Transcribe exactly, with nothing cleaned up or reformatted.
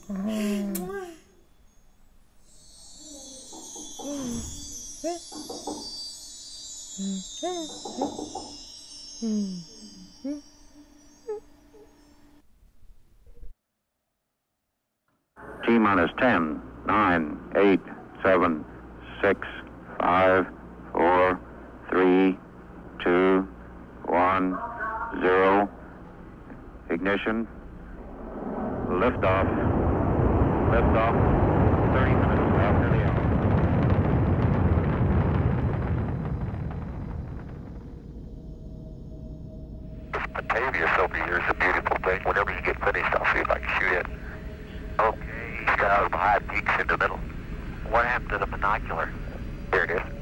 T minus ten, nine, eight, seven, six, five, four, three, two, one, zero. Ignition. Liftoff. Liftoff. thirty minutes after the hour. This Batavia over here is a beautiful thing. Whenever you get finished, I'll see if I can shoot it. Okay, he's got out of the high peaks in the middle. What happened to the binocular? Here it is.